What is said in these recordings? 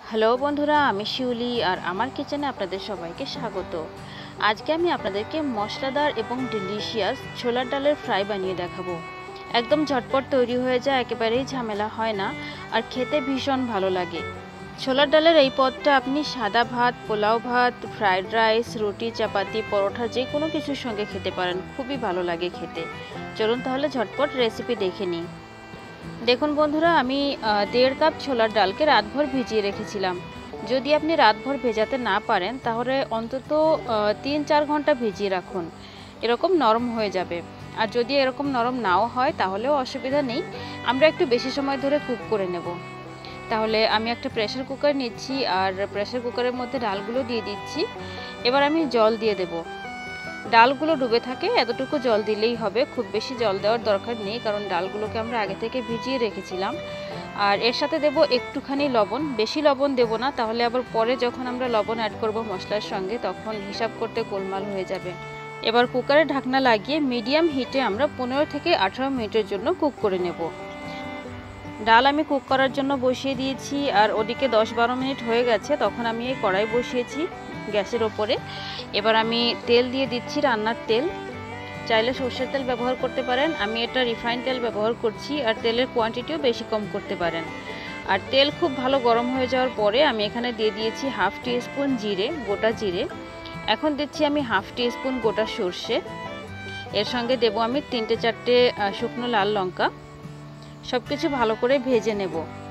Hello বন্ধুরা, আমি শিউলি আর আমার কিচেনে আপনাদের সবাইকে স্বাগত। আজকে আমি আপনাদেরকে মশলাদার এবং ডিলিশিয়াস ছোলার ডালের ফ্রাই বানিয়ে দেখাবো। একদম ঝটপট তৈরি হয়ে যায়, একেবারেই ঝামেলা হয় না, আর খেতে ভীষণ ভালো লাগে। ছোলার ডালের এই পদটা আপনি সাদা ভাত, পোলাও ভাত, ফ্রাইড রাইস, রুটি, চাপাতি, পরোটা যে কোনো কিছুর সঙ্গে খেতে পারেন, খুবই ভালো লাগে খেতে। চলুন তাহলে ঝটপট রেসিপি দেখে নিই। দেখুন বন্ধুরা, আমি 1.5 কাপ ছোলার ডালকে রাতভর ভিজিয়ে রেখেছিলাম। যদি আপনি রাতভর ভেজাতে না পারেন তাহলে অন্তত 3-4 ঘন্টা ভিজিয়ে রাখুন, এরকম নরম হয়ে যাবে। আর যদি এরকম নরম নাও হয় তাহলেও অসুবিধা নেই, আমরা একটু বেশি সময় ধরে কুক করে নেব। তাহলে আমি একটা প্রেসার কুকার নিচ্ছি আর প্রেসার কুকারের মধ্যে ডালগুলো দিয়ে দিচ্ছি। এবার আমি জল দিয়ে দেব। ডালগুলো ডুবে থাকে এতটুকু জল দিলেই হবে, খুব বেশি জল দেওয়ার দরকার নেই, কারণ ডালগুলোকে আমরা আগে থেকে ভিজিয়ে রেখেছিলাম। আর এর সাথে দেব একটুখানি লবণ, বেশি লবণ দেব না, তাহলে আবার পরে যখন আমরা লবণ অ্যাড করব মশলার সঙ্গে তখন হিসাব করতে গোলমাল হয়ে যাবে। এবার কুকারের ঢাকনা লাগিয়ে মিডিয়াম হিটে আমরা 15 থেকে 18 মিনিটের জন্য কুক করে নেব। ডাল আমি কুক করার জন্য বসিয়ে দিয়েছি, আর ওদিকে 10-12 মিনিট হয়ে গেছে, তখন আমি এই কড়াই বসিয়েছি গ্যাসের ওপরে। এবার আমি তেল দিয়ে দিচ্ছি, রান্নার তেল। চাইলে সর্ষের তেল ব্যবহার করতে পারেন, আমি এটা রিফাইন তেল ব্যবহার করছি, আর তেলের কোয়ান্টিটিও বেশি কম করতে পারেন। আর তেল খুব ভালো গরম হয়ে যাওয়ার পরে আমি এখানে দিয়ে দিয়েছি 1/2 টিস্পুন জিরে, গোটা জিরে। এখন দিচ্ছি আমি 1/2 টিস্পুন গোটা সর্ষে। এর সঙ্গে দেব আমি 3-4টে শুকনো লাল লঙ্কা। সব কিছু ভালো করে ভেজে নেব।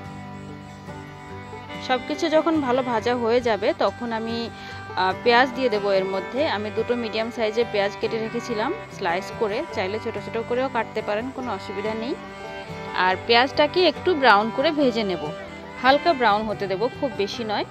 সব কিছু যখন ভালো ভাজা হয়ে যাবে তখন আমি পেঁয়াজ দিয়ে দেবো এর মধ্যে। আমি 2টো মিডিয়াম সাইজের পেঁয়াজ কেটে রেখেছিলাম স্লাইস করে, চাইলে ছোট ছোট করেও কাটতে পারেন, কোনো অসুবিধা নেই। আর পেঁয়াজটাকে একটু ব্রাউন করে ভেজে নেব, হালকা ব্রাউন হতে দেব, খুব বেশি নয়।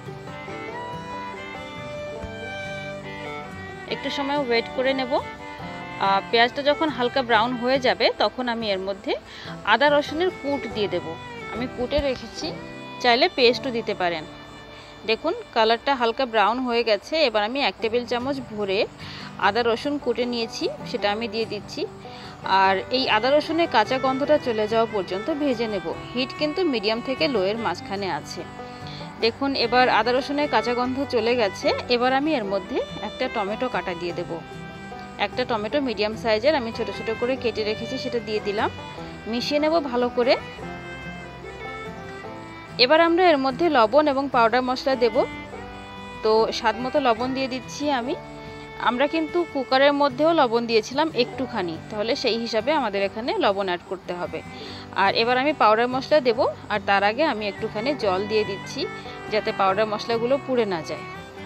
একটু সময় ওয়েট করে নেব। পেঁয়াজটা যখন হালকা ব্রাউন হয়ে যাবে তখন আমি এর মধ্যে আদা রসুনের কুট দিয়ে দেব। আমি কুটে রেখেছি, চাইলে পেস্টও দিতে পারেন। দেখুন কালারটা হালকা ব্রাউন হয়ে গেছে। এবার আমি 1 টেবিল চামচ ভরে আদা রসুন কুটে নিয়েছি, সেটা আমি দিয়ে দিচ্ছি। আর এই আদা রসুনের কাঁচা গন্ধটা চলে যাওয়া পর্যন্ত ভেজে নেব। হিট কিন্তু মিডিয়াম থেকে লোয়ের মাঝখানে আছে। দেখুন এবার আদা রসুনের কাঁচা গন্ধ চলে গেছে। এবার আমি এর মধ্যে একটা টমেটো কাটা দিয়ে দেব। একটা টমেটো মিডিয়াম সাইজের আমি ছোট ছোট করে কেটে রেখেছি, সেটা দিয়ে দিলাম। মিশিয়ে নেব ভালো করে। এবার আমরা এর মধ্যে লবণ এবং পাউডার মশলা দেব। তো স্বাদ মতো লবণ দিয়ে দিচ্ছি আমি। আমরা কিন্তু কুকারের মধ্যেও লবণ দিয়েছিলাম একটুখানি, তাহলে সেই হিসাবে আমাদের এখানে লবণ অ্যাড করতে হবে। আর এবার আমি পাউডার মশলা দেব, আর তার আগে আমি একটুখানি জল দিয়ে দিচ্ছি যাতে পাউডার মশলাগুলো পুড়ে না যায়।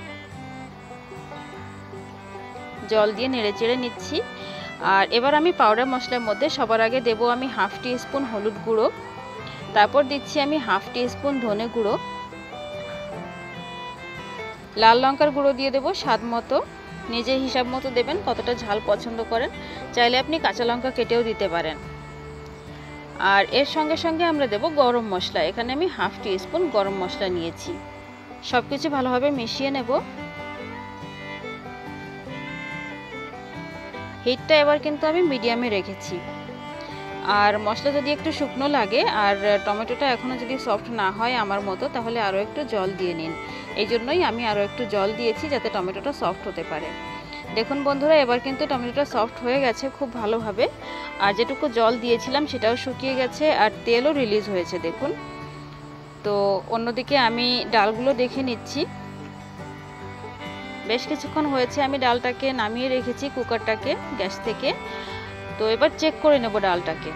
জল দিয়ে নেড়ে চেড়ে নিচ্ছি। আর এবার আমি পাউডার মশলার মধ্যে সবার আগে দেব আমি 1/2 টিস্পুন হলুদ গুঁড়ো, তারপর দিচ্ছি আমি 1/2 টিস্পুন ধনে গুঁড়ো, লাল লঙ্কার গুঁড়ো দিয়ে দেবো স্বাদ মতো, নিজের হিসাব মতো দেবেন কতটা ঝাল পছন্দ করেন, চাইলে আপনি কাঁচা লঙ্কা কেটেও দিতে পারেন। আর এর সঙ্গে সঙ্গে আমরা দেব গরম মশলা, এখানে আমি 1/2 টিস্পুন গরম মশলা নিয়েছি। সব কিছু ভালোভাবে মিশিয়ে নেব। হিটটা এবার কিন্তু আমি মিডিয়ামে রেখেছি। আর মশলা যদি একটু শুকনো লাগে আর টমেটোটা এখনও যদি সফট না হয় আমার মতো, তাহলে আরও একটু জল দিয়ে নিন। এই জন্যই আমি আরও একটু জল দিয়েছি যাতে টমেটোটা সফট হতে পারে। দেখুন বন্ধুরা, এবার কিন্তু টমেটোটা সফট হয়ে গেছে খুব ভালোভাবে। আর যেটুকু জল দিয়েছিলাম সেটাও শুকিয়ে গেছে, আর তেলও রিলিজ হয়েছে দেখুন। তো অন্যদিকে আমি ডালগুলো দেখে নিচ্ছি। বেশ কিছুক্ষণ হয়েছে আমি ডালটাকে নামিয়ে রেখেছি কুকারটাকে গ্যাস থেকে। তো এবার চেক করে নেব ডালটাকে।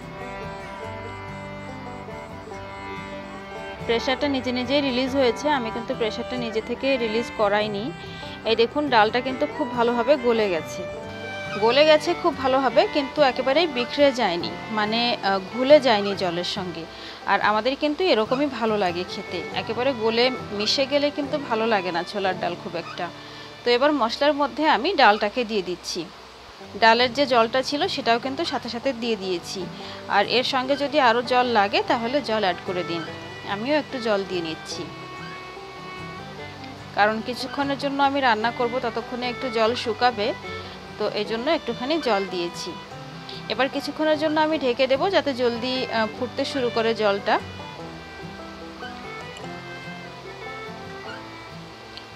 প্রেশারটা নিজে নিজেই রিলিজ হয়েছে, আমি কিন্তু প্রেশারটা নিজে থেকে রিলিজ করাইনি। এই দেখুন ডালটা কিন্তু খুব ভালোভাবে গলে গেছে খুব ভালোভাবে, কিন্তু একেবারেই বিখরে যায়নি, মানে ঘুলে যায়নি জলের সঙ্গে। আর আমাদের কিন্তু এরকমই ভালো লাগে খেতে, একেবারে গলে মিশে গেলে কিন্তু ভালো লাগে না ছোলার ডাল খুব একটা। তো এবার মশলার মধ্যে আমি ডালটাকে দিয়ে দিচ্ছি। ডালের যে জলটা ছিল সেটাও কিন্তু সাথে সাথে দিয়ে দিয়েছি। আর এর সঙ্গে যদি আরও জল লাগে তাহলে জল অ্যাড করে দিন। আমিও একটু জল দিয়ে নিচ্ছি, কারণ কিছুক্ষণের জন্য আমি রান্না করব, ততক্ষণে একটু জল শুকাবে, তো এই জন্য একটুখানি জল দিয়েছি। এবার কিছুক্ষণের জন্য আমি ঢেকে দেব যাতে জলদি ফুটতে শুরু করে জলটা।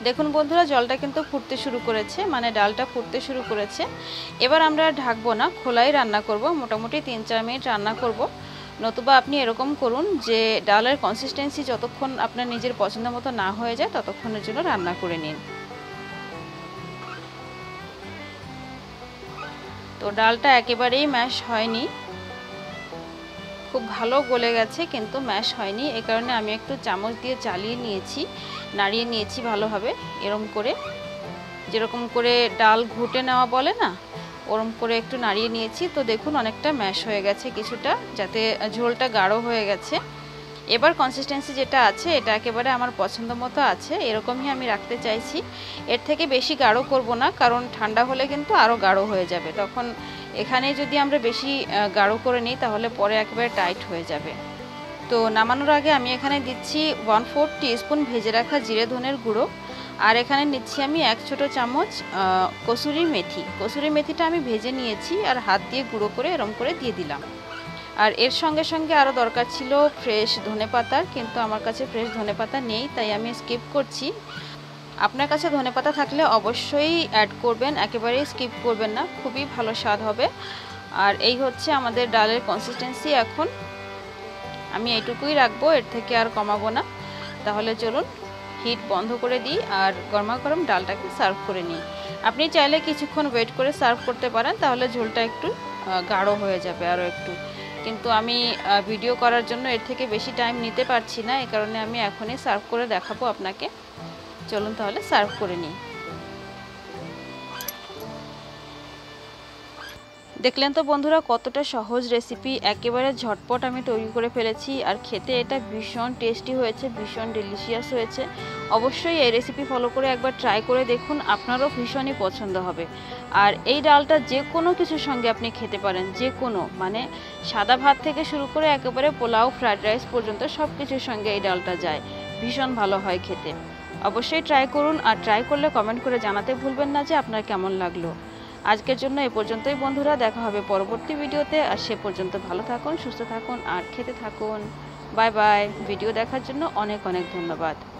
দেখুন বন্ধুরা, জলটা কিন্তু ফুটতে শুরু করেছে, মানে ডালটা ফুটতে শুরু করেছে। এবার আমরা ঢাকবো না, খোলাই রান্না করব, মোটামুটি 3-4 মিনিট রান্না করব। নতুবা আপনি এরকম করুন যে ডালের কনসিস্টেন্সি যতক্ষণ আপনার নিজের পছন্দ মতো না হয়ে যায় ততক্ষণের জন্য রান্না করে নিন। তো ডালটা একেবারেই ম্যাশ হয়নি, খুব ভালো গলে গেছে কিন্তু ম্যাশ হয়নি। এই কারণে আমি একটু চামচ দিয়ে চালিয়ে নিয়েছি, নাড়িয়ে নিয়েছি ভালোভাবে, এরকম করে, যেরকম করে ডাল ঘুটে নেওয়া বলে না, ওরকম করে একটু নাড়িয়ে নিয়েছি। তো দেখুন অনেকটা ম্যাশ হয়ে গেছে কিছুটা, যাতে ঝোলটা গাঢ় হয়ে গেছে। এবার কনসিস্টেন্সি যেটা আছে এটা একেবারে আমার পছন্দ মতো আছে, এরকমই আমি রাখতে চাইছি। এর থেকে বেশি গাঢ় করব না, কারণ ঠান্ডা হলে কিন্তু আরও গাঢ় হয়ে যাবে। তখন এখানে যদি আমরা বেশি গাঢ় করে নিই তাহলে পরে একেবারে টাইট হয়ে যাবে। তো নামানোর আগে আমি এখানে দিচ্ছি 1/4 টিস্পুন ভেজে রাখা জিরে ধনের গুঁড়ো, আর এখানে নিচ্ছি আমি 1 ছোট চামচ কসুরি মেথি। কসুরি মেথিটা আমি ভেজে নিয়েছি আর হাত দিয়ে গুঁড়ো করে এরম করে দিয়ে দিলাম। আর এর সঙ্গে সঙ্গে আরও দরকার ছিল ফ্রেশ ধনেপাতার, কিন্তু আমার কাছে ফ্রেশ ধনেপাতা নেই, তাই আমি স্কিপ করছি। আপনার কাছে ধনেপাতা থাকলে অবশ্যই অ্যাড করবেন, একেবারেই স্কিপ করবেন না, খুবই ভালো স্বাদ হবে। আর এই হচ্ছে আমাদের ডালের কনসিস্টেন্সি। এখন আমি এইটুকুই রাখবো, এর থেকে আর কমাবো না। তাহলে চলুন হিট বন্ধ করে দিই আর গরমা গরম ডালটাকে সার্ভ করে নিই। আপনি চাইলে কিছুক্ষণ ওয়েট করে সার্ভ করতে পারেন, তাহলে ঝোলটা একটু গাঢ় হয়ে যাবে আরও একটু। কিন্তু আমি ভিডিও করার জন্য এর থেকে বেশি টাইম নিতে পারছি না, এই কারণে আমি এখনই সার্ভ করে দেখাবো আপনাকে। চলুন তাহলে সার্ভ করে নিই। দেখলেন তো বন্ধুরা কতটা সহজ রেসিপি, একেবারে ঝটপট আমি তৈরি করে ফেলেছি। আর খেতে এটা ভীষণ টেস্টি হয়েছে, ভীষণ ডিলিশিয়াস হয়েছে। অবশ্যই এই রেসিপি ফলো করে একবার ট্রাই করে দেখুন, আপনারও ভীষণই পছন্দ হবে। আর এই ডালটা যে কোনো কিছুর সঙ্গে আপনি খেতে পারেন, যে কোনো, মানে সাদা ভাত থেকে শুরু করে একেবারে পোলাও, ফ্রাইড রাইস পর্যন্ত সব কিছুর সঙ্গে এই ডালটা যায়, ভীষণ ভালো হয় খেতে। অবশ্যই ট্রাই করুন, আর ট্রাই করলে কমেন্ট করে জানাতে ভুলবেন না যে আপনার কেমন লাগলো। আজকের জন্য এ পর্যন্তই বন্ধুরা, দেখা হবে পরবর্তী ভিডিওতে। আর সে পর্যন্ত ভালো থাকুন, সুস্থ থাকুন আর খেতে থাকুন। Bye bye. ভিডিও দেখার জন্য অনেক অনেক ধন্যবাদ।